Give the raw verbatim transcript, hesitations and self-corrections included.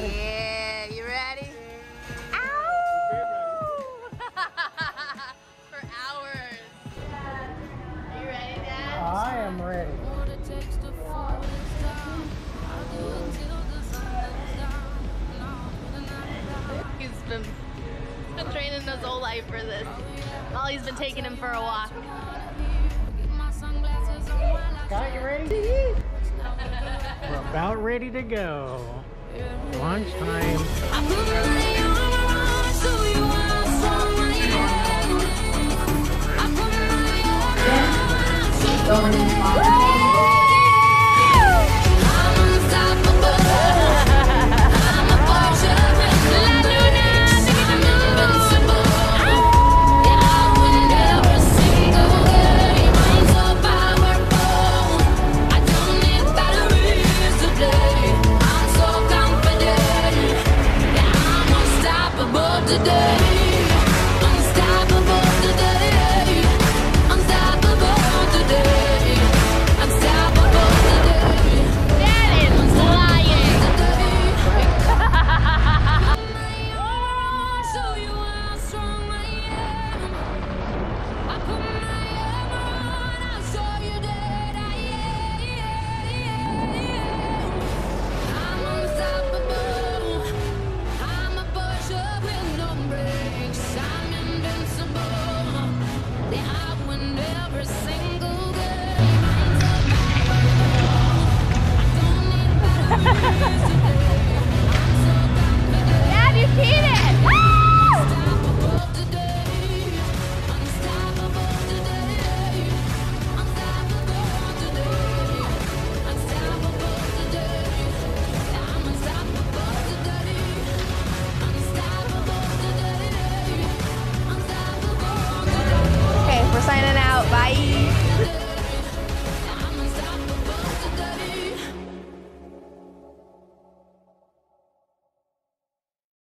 ready. Yeah, you ready? Ow! For hours. Are you ready, Dad? I am ready. He's been, been training his whole life for this. Ollie's been taking him for a walk. Scott, you ready? We're about ready to go. Lunchtime. Going